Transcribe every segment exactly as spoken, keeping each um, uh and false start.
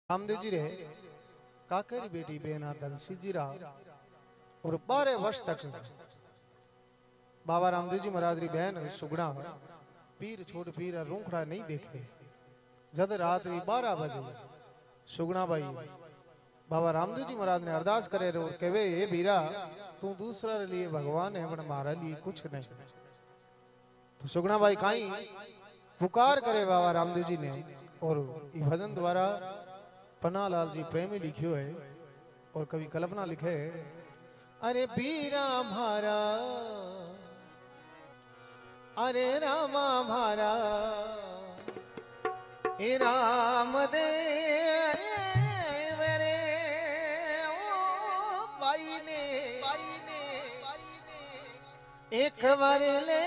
रामदेव जी रे काकेरी बेटी बेना दल सीजीरा और बारह वर्ष तक बाबा रामदेव जी महाराज री बहन सुगड़ा पीर छोड़ पीर रूखड़ा नहीं देखे। जद रात्रि बारह बजे सुगना भाई बाबा रामदेव जी महाराज ने अरदास करे और कहे ये बीरा तू दूसरा लिए भगवान है पर हमारा लिए कुछ नहीं। तो सुगना भाई काई पुकार करे बाबा रामदेव जी ने और ये भजन द्वारा पन्नालाल जी प्रेमी लिखियो है और कवि कल्पना लिखे अरे बीरा भारा अरे रामा भारा ए राम दे रे ओ भाई ने एक बार ले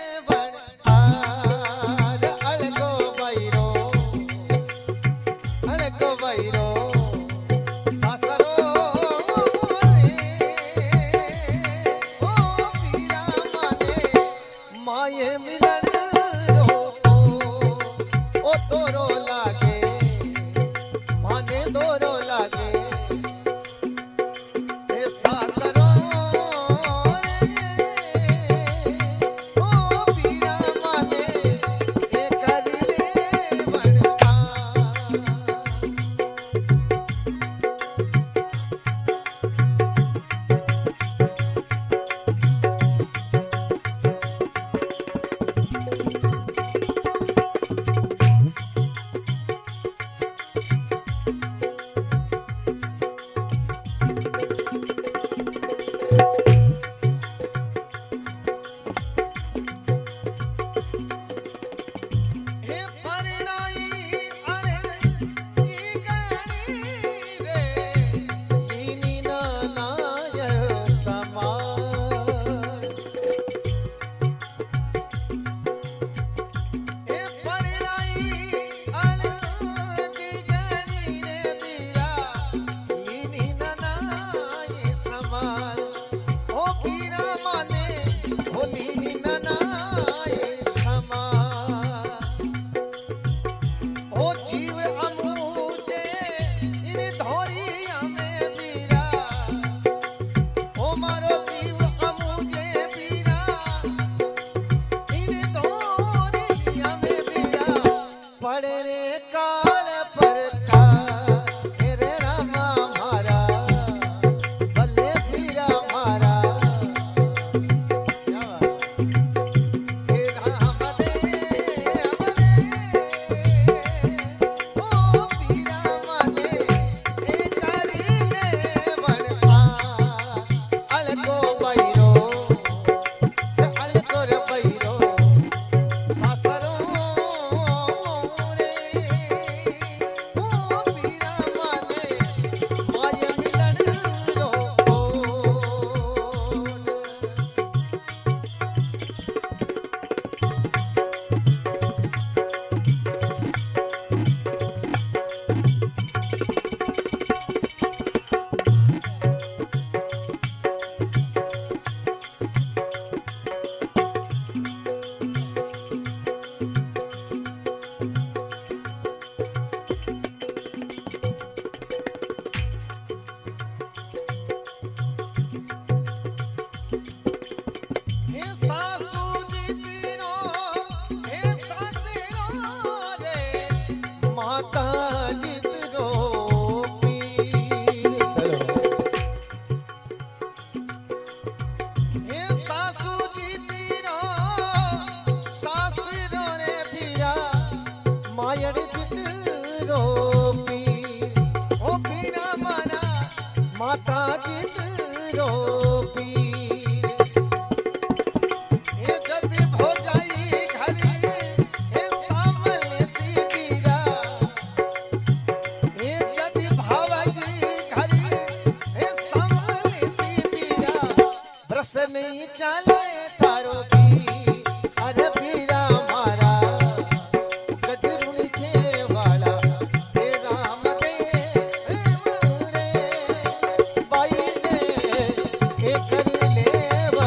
माता जित रोपी नहीं चले तारो भी अरे पीरा मारा गजरुनी छे वाला हे राम दे रे बाई ने के कर लेवा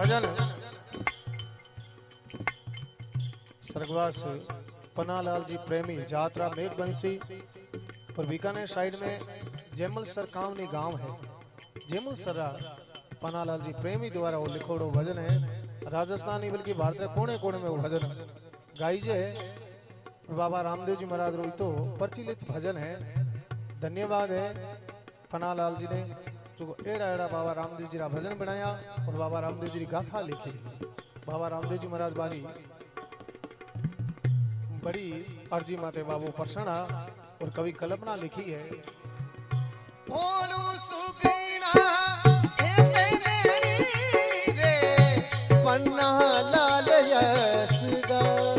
भजन स्वर्गवास पन्नालाल जी प्रेमी यात्रा मेघबंसी और बीकानेर साइड में जयमल सर कामनी गांव है। जयमल सरा पन्नालाल जी प्रेमी द्वारा वो लिखोड़ो भजन है। राजस्थानी बल्कि भारत के कोने कोने में वो भजन गाइजे। बाबा रामदेव जी महाराज रोई तो प्रचलित भजन है। धन्यवाद है पन्नालाल जी ने जो एड़ा एड़ा बाबा रामदेव जी का भजन बनाया और बाबा रामदेव जी की गाथा लिखी। बाबा रामदेव जी महाराज बारी बड़ी अर्जी माते बाबू परसणा और कवि कल्पना लिखी है। पन्नालाल यशदा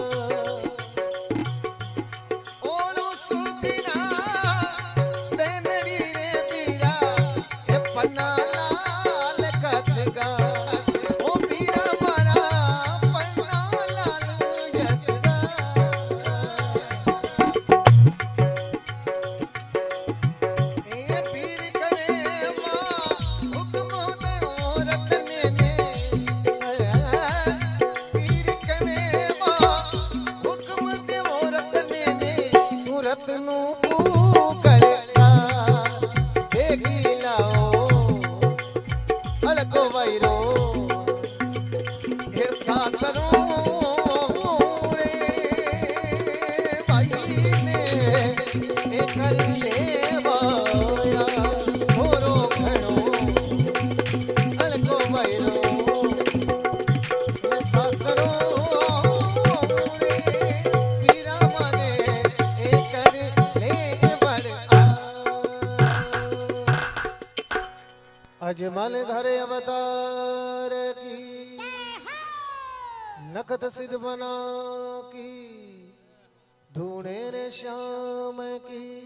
अजमल धरे अवतार की नखत सिद्ध बना की ढूंढे रे श्याम की